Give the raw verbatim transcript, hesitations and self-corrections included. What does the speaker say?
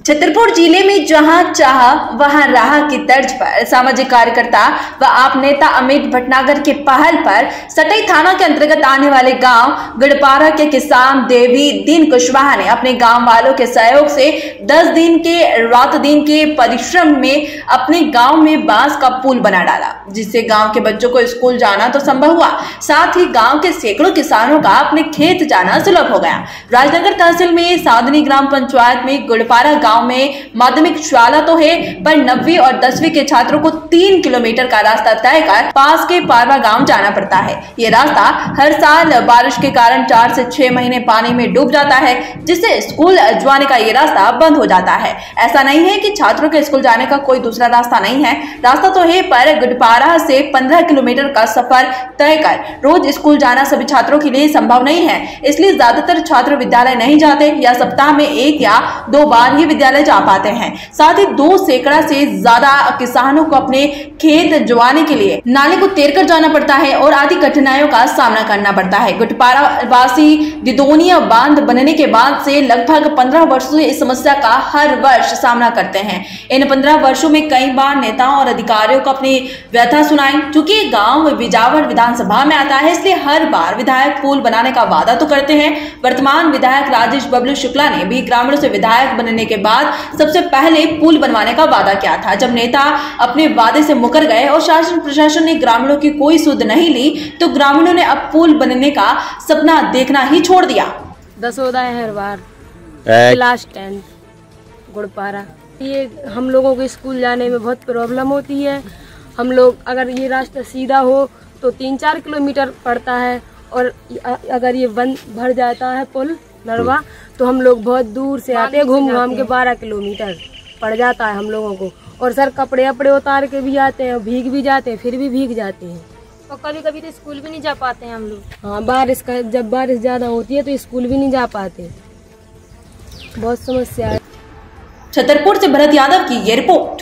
छतरपुर जिले में जहां चाह वहां राह की तर्ज पर सामाजिक कार्यकर्ता व आप नेता अमित भटनागर के पहल पर सटई थाना के अंतर्गत आने वाले गांव गढ़पारा के किसान देवी दीन कुशवाहा ने अपने गांव वालों के सहयोग से दस दिन के रात दिन के परिश्रम में अपने गांव में बांस का पुल बना डाला, जिससे गांव के बच्चों को स्कूल जाना तो संभव हुआ, साथ ही गांव के सैकड़ों किसानों का अपने खेत जाना सुलभ हो गया। राजनगर तहसील में साधनी ग्राम पंचायत में गढ़पारा गांव में माध्यमिक शाला तो है, पर नवीं और दसवीं के छात्रों को तीन किलोमीटर का रास्ता तय कर पास के पारवा गांव जाना पड़ता है। ये रास्ता हर साल बारिश के कारण चार से छह महीने पानी में डूब जाता है, जिससे स्कूल जाने का ये रास्ता बंद हो जाता है। ऐसा नहीं है कि छात्रों के स्कूल जाने का कोई दूसरा रास्ता नहीं है, रास्ता तो है, पर गढ़पारा से पंद्रह किलोमीटर का सफर तय कर रोज स्कूल जाना सभी छात्रों के लिए संभव नहीं है। इसलिए ज्यादातर छात्र विद्यालय नहीं जाते या सप्ताह में एक या दो बार ही विद्यालय जा पाते हैं। साथ ही दो सैकड़ा से ज्यादा किसानों को अपने खेत जुआने के लिए नाले को तैर कर जाना पड़ता है और आदि कठिनाइयों का सामना करना पड़ता है। गढ़पारा वासी दिदोनिया बांध बनने के बाद से लगभग पंद्रह वर्षों से इस समस्या का हर वर्ष सामना करते हैं। इन पंद्रह वर्षों में कई बार नेताओं और अधिकारियों को अपनी व्यथा सुनाई। चूंकि गांव बिजावर विधानसभा में आता है, इसलिए हर बार विधायक पुल बनाने का वादा तो करते हैं। वर्तमान विधायक राजेश बबलू शुक्ला ने भी ग्रामीणों से विधायक बनने के बाद सबसे पहले पुल बनवाने का वादा किया था। जब नेता अपने वादे से मुकर गए और शासन प्रशासन ने ग्रामीणों की कोई सुध नहीं ली, तो ग्रामीणों ने अब पुल बनने का सपना देखना ही छोड़ दिया। दसोदा हर बार क्लास टेंथ गढ़पारा, ये हम लोगों को स्कूल जाने में बहुत प्रॉब्लम होती है। हम लोग अगर ये रास्ता सीधा हो तो तीन चार किलोमीटर पड़ता है, और अगर ये बंद भर जाता है पुल नरवा तो हम लोग बहुत दूर से आते हैं, घूम घाम के बारह किलोमीटर पड़ जाता है हम लोगों को। और सर कपड़े अपड़े उतार के भी आते हैं, भीग भी जाते हैं, फिर भी भीग जाते हैं, और कभी कभी तो स्कूल भी नहीं जा पाते हैं हम लोग। हाँ, बारिश का जब बारिश ज्यादा होती है तो स्कूल भी नहीं जा पाते, बहुत समस्या है। छतरपुर से भरत यादव की ये रिपोर्ट।